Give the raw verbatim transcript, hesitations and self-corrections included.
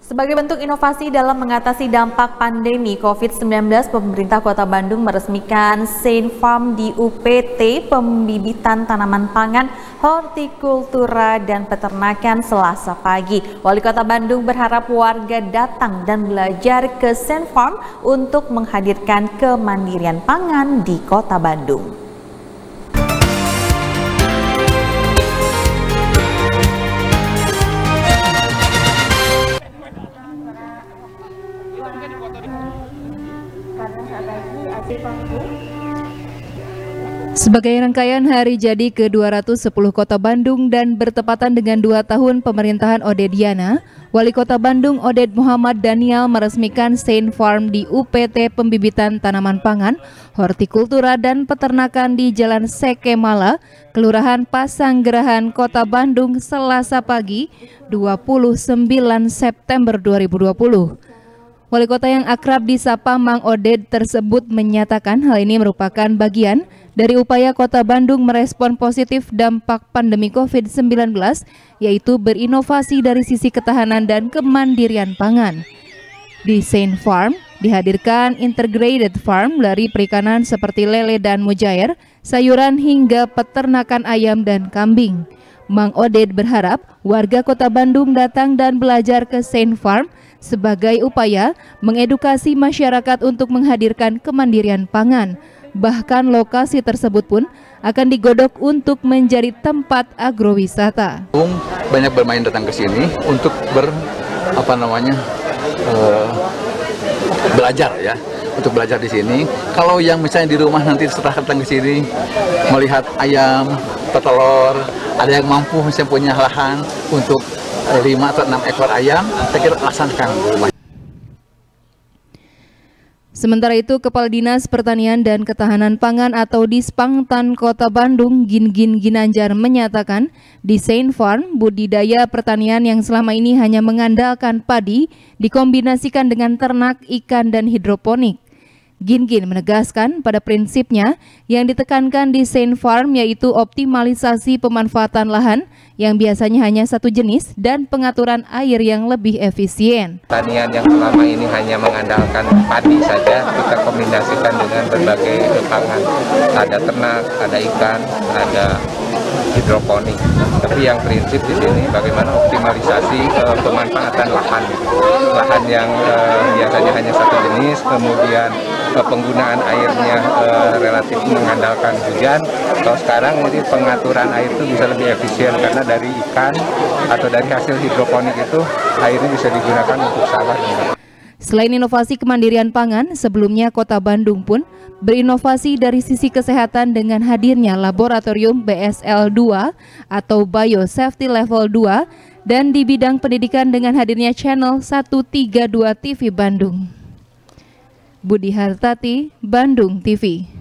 Sebagai bentuk inovasi dalam mengatasi dampak pandemi covid sembilan belas, pemerintah Kota Bandung meresmikan Saint Farm di U P T Pembibitan Tanaman Pangan, Hortikultura dan Peternakan Selasa pagi. Wali Kota Bandung berharap warga datang dan belajar ke Saint Farm untuk menghadirkan kemandirian pangan di Kota Bandung. Sebagai rangkaian hari jadi ke dua ratus sepuluh Kota Bandung dan bertepatan dengan dua tahun pemerintahan Odediana, Wali Kota Bandung Oded Muhammad Daniel meresmikan Saint Farm di U P T Pembibitan Tanaman Pangan, Hortikultura dan Peternakan di Jalan Sekemala, Kelurahan Pasanggerahan, Kota Bandung, Selasa pagi, dua puluh sembilan September dua ribu dua puluh. Wali Kota yang akrab disapa Mang Oded tersebut menyatakan hal ini merupakan bagian dari upaya Kota Bandung merespon positif dampak pandemi covid sembilan belas, yaitu berinovasi dari sisi ketahanan dan kemandirian pangan. Di Saint Farm dihadirkan integrated farm dari perikanan seperti lele dan mujair, sayuran hingga peternakan ayam dan kambing. Mang Oded berharap warga Kota Bandung datang dan belajar ke Saint Farm sebagai upaya mengedukasi masyarakat untuk menghadirkan kemandirian pangan. Bahkan lokasi tersebut pun akan digodok untuk menjadi tempat agrowisata. Banyak bermain datang ke sini untuk ber apa namanya uh, belajar ya, untuk belajar di sini. Kalau yang misalnya di rumah nanti setelah datang ke sini melihat ayam, petelur, ada yang mampu misalnya punya lahan untuk lima atau enam ekor ayam, saya kira laksanakan di rumah. Sementara itu, Kepala Dinas Pertanian dan Ketahanan Pangan atau Dispangtan Kota Bandung, Gin-Gin Ginanjar menyatakan di Saint Farm, budidaya pertanian yang selama ini hanya mengandalkan padi dikombinasikan dengan ternak, ikan, dan hidroponik. Gin-Gin menegaskan pada prinsipnya yang ditekankan di Saint Farm yaitu optimalisasi pemanfaatan lahan yang biasanya hanya satu jenis dan pengaturan air yang lebih efisien. Pertanian yang selama ini hanya mengandalkan padi saja, kita kombinasikan dengan berbagai pangan. Ada ternak, ada ikan, ada hidroponik. Tapi yang prinsip di sini bagaimana optimalisasi uh, pemanfaatan lahan. Lahan yang uh, biasanya hanya satu jenis, kemudian uh, penggunaan airnya uh, relatif mengandalkan hujan. Kalau sekarang jadi pengaturan air itu bisa lebih efisien karena dari ikan atau dari hasil hidroponik itu airnya bisa digunakan untuk sawah. Selain inovasi kemandirian pangan, sebelumnya Kota Bandung pun berinovasi dari sisi kesehatan dengan hadirnya laboratorium B S L dua atau Biosafety Level dua dan di bidang pendidikan dengan hadirnya channel seratus tiga puluh dua T V Bandung. Budi Hartati, Bandung T V.